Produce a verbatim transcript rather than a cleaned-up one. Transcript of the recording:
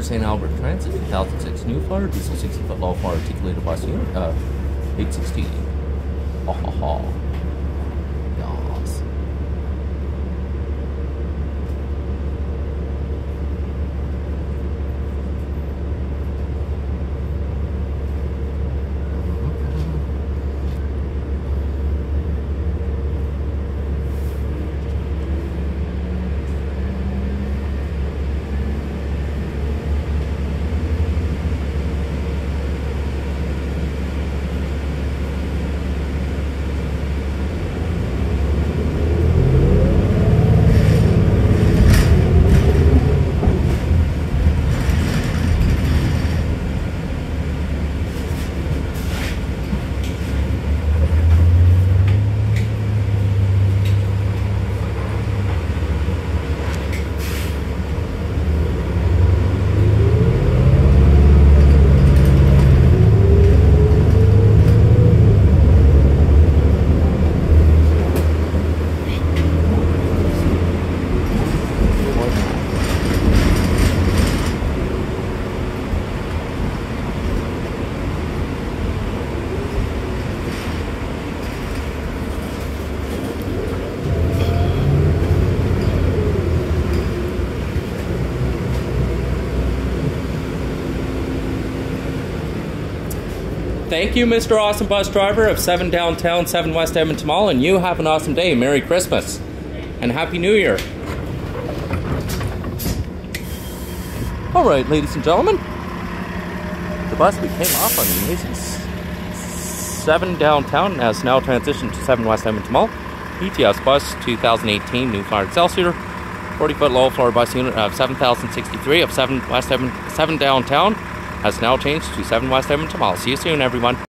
Saint Albert Transit, two thousand six New Flyer, diesel sixty foot low floor articulated bus unit, uh, eight sixteen. Ha ha ha. Yas. Thank you, Mister Awesome Bus Driver of seven Downtown, seven West Edmonton Mall, and you have an awesome day. Merry Christmas and Happy New Year. Alright, ladies and gentlemen, the bus we came off on the amazing seven Downtown has now transitioned to seven West Edmonton Mall. E T S bus two thousand eighteen New Flyer Excelsior, forty foot low floor bus unit of seven thousand sixty-three of seven West Edmonton, seven Downtown has now changed to seven West Edmonton Mall. See you soon, everyone.